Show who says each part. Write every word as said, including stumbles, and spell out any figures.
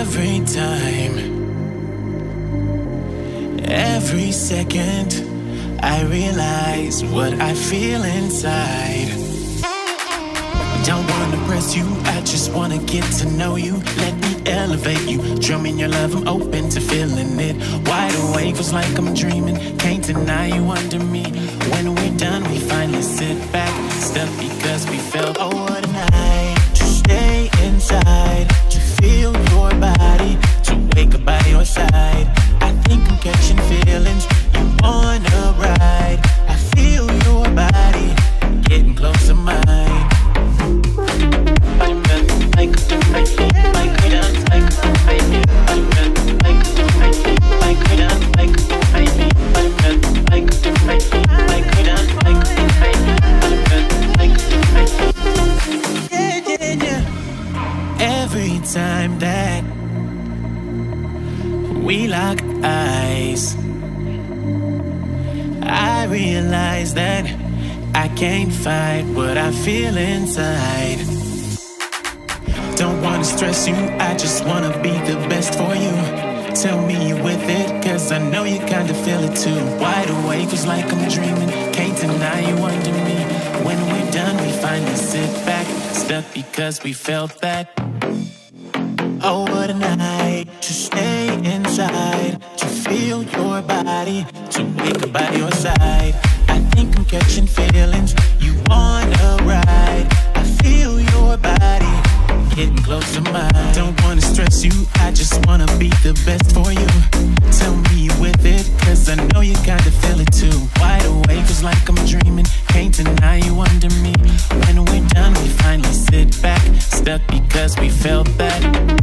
Speaker 1: Every time, every second, I realize what I feel inside. Don't wanna press you, I just wanna get to know you. Let me elevate you, show me your love, I'm open to feeling it. Wide awake, feels like I'm dreaming, can't deny you under me. When we're done, we finally sit back, stuck because we felt. Oh, what a night, to stay inside, to feel your body, to wake up by your side. I think I'm catching feelings, you wanna ride. I feel your body, getting close to mine. Every time that we lock eyes, I realize that I can't fight what I feel inside. Don't wanna stress you, I just wanna be the best for you. Tell me you're with it, cause I know you kinda feel it too. Wide awake, feels like I'm dreaming, can't deny you under me. When we're done, we finally sit back, stuck because we felt that. Oh, what a night, to stay inside, to feel your body, to wake up by your side. I think I'm catching feelings, you wanna ride. I feel your body, getting close to mine. Don't wanna stress you, I just wanna be the best for you. Tell me you with it, cause I know you kinda feel it too. Wide awake, feels like I'm dreaming, can't deny you under me. When we're done, we finally sit back, stuck because we felt that.